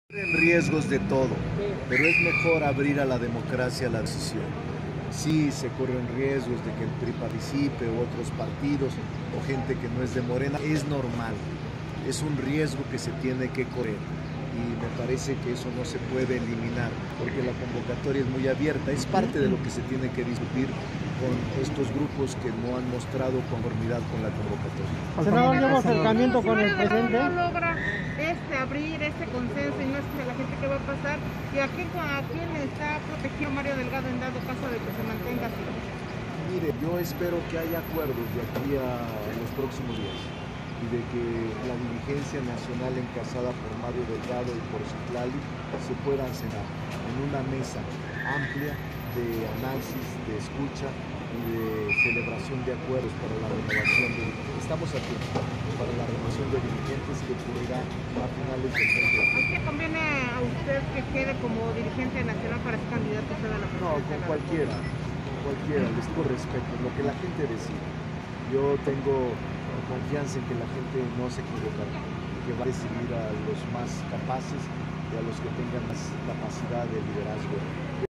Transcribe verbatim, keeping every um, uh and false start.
En riesgos de todo, pero es mejor abrir a la democracia la decisión. Sí, se corren riesgos de que el P R I participe o otros partidos o gente que no es de Morena, es normal, es un riesgo que se tiene que correr y me parece que eso no se puede eliminar porque la convocatoria es muy abierta, es parte de lo que se tiene que discutir con estos grupos que no han mostrado conformidad con la convocatoria. Senador, ¿lleva acercamiento con el presidente? No logra este, abrir este consenso y no es que la gente que va a pasar y a quién, a quién está protegido Mario Delgado en dado caso de que se mantenga así. Mire, yo espero que haya acuerdos de aquí a los próximos días y de que la dirigencia nacional encabezada por Mario Delgado y por Citlali se puedan cenar en una mesa amplia de análisis, de escucha y de celebración de acuerdos para la renovación de dirigentes. Estamos a tiempo para la renovación de dirigentes que ocurrirá a finales del mes de abril. ¿Qué conviene a usted que quede como dirigente nacional para ser candidato a la presidencia? No, con cualquiera, con cualquiera, les por respeto, lo que la gente decide. Yo tengo confianza en que la gente no se equivocará, que va a decidir a los más capaces y a los que tengan más capacidad de liderazgo.